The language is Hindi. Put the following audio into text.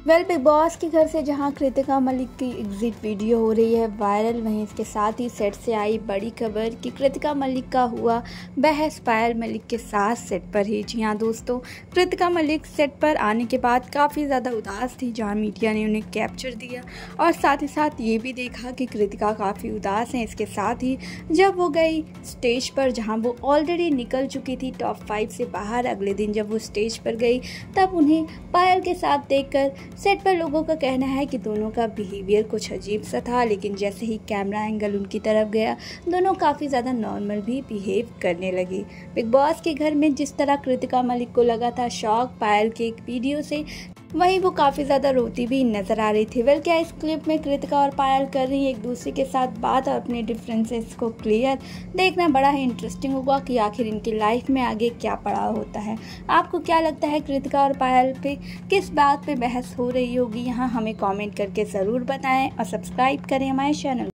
बिग बॉस के घर से जहां कृतिका मलिक की एग्जिट वीडियो हो रही है वायरल, वहीं इसके साथ ही सेट से आई बड़ी खबर कि कृतिका मलिक का हुआ बहस पायल मलिक के साथ सेट पर ही। जी हाँ दोस्तों, कृतिका मलिक सेट पर आने के बाद काफ़ी ज़्यादा उदास थी, जहां मीडिया ने उन्हें कैप्चर दिया और साथ ही साथ ये भी देखा कि कृतिका काफ़ी उदास हैं। इसके साथ ही जब वो गई स्टेज पर, जहाँ वो ऑलरेडी निकल चुकी थी टॉप 5 से बाहर, अगले दिन जब वो स्टेज पर गई तब उन्हें पायल के साथ देखकर सेट पर लोगों का कहना है कि दोनों का बिहेवियर कुछ अजीब सा था, लेकिन जैसे ही कैमरा एंगल उनकी तरफ गया दोनों काफ़ी ज़्यादा नॉर्मल भी बिहेव करने लगी। बिग बॉस के घर में जिस तरह कृतिका मलिक को लगा था शॉक पायल के एक वीडियो से, वहीं वो काफ़ी ज़्यादा रोती भी नज़र आ रही थी। वेल, क्या इस क्लिप में कृतिका और पायल कर रही है एक दूसरे के साथ बात और अपने डिफरेंसेस को क्लियर? देखना बड़ा ही इंटरेस्टिंग होगा कि आखिर इनकी लाइफ में आगे क्या पड़ा होता है। आपको क्या लगता है कृतिका और पायल पे किस बात पे बहस हो रही होगी? यहाँ हमें कमेंट करके ज़रूर बताएं और सब्सक्राइब करें हमारे चैनल।